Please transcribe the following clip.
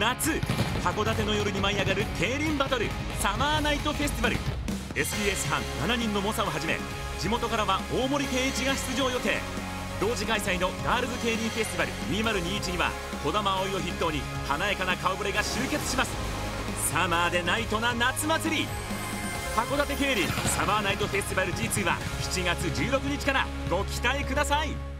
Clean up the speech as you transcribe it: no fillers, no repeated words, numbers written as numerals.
夏、函館の夜に舞い上がる競輪バトルサマーナイトフェスティバル。 SBS 班7人の猛者をはじめ、地元からは大森圭一が出場予定。同時開催のガールズ競輪フェスティバル2021には児玉葵を筆頭に華やかな顔ぶれが集結します。サマーでナイトな夏祭り、函館競輪サマーナイトフェスティバル G2 は7月16日からご期待ください。